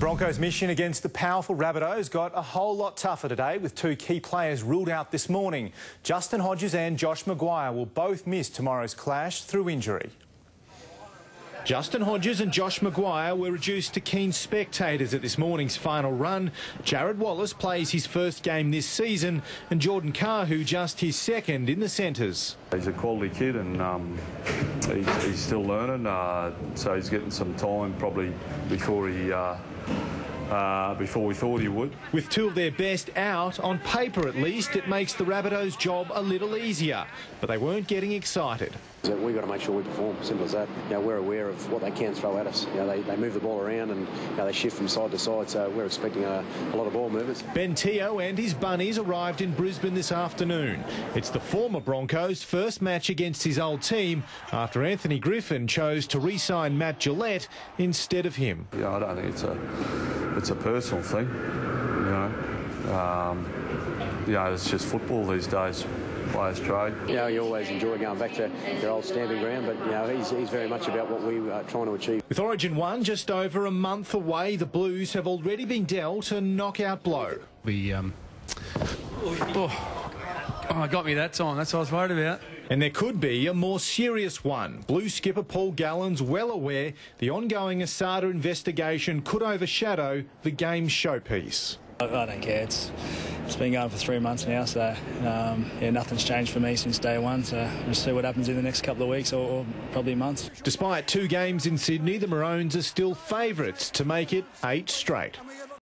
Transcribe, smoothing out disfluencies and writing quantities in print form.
The Broncos' mission against the powerful Rabbitohs got a whole lot tougher today, with two key players ruled out this morning. Justin Hodges and Josh Maguire will both miss tomorrow's clash through injury. Justin Hodges and Josh Maguire were reduced to keen spectators at this morning's final run. Jared Wallace plays his first game this season, and Jordan Kahu just his second in the centres. He's a quality kid, and he's still learning, so he's getting some time probably before we thought he would. With two of their best out, on paper at least, it makes the Rabbitohs' job a little easier, but they weren't getting excited. We've got to make sure we perform, simple as that. We're aware of what they can throw at us. They move the ball around and they shift from side to side, so we're expecting a lot of ball movers. Ben Teo and his bunnies arrived in Brisbane this afternoon. It's the former Broncos' first match against his old team after Anthony Griffin chose to re-sign Matt Gillette instead of him. I don't think it's a personal thing, it's just football these days. Players trade. You always enjoy going back to your old stamping ground, but he's very much about what we are trying to achieve. With Origin 1 just over a month away, the Blues have already been dealt a knockout blow. Got me that time. That's what I was worried about. And there could be a more serious one. Blue skipper Paul Gallen's well aware the ongoing Asada investigation could overshadow the game's showpiece. I don't care. It's been going for 3 months now, so nothing's changed for me since day one. So we'll see what happens in the next couple of weeks or probably months. Despite 2 games in Sydney, the Maroons are still favourites to make it 8 straight.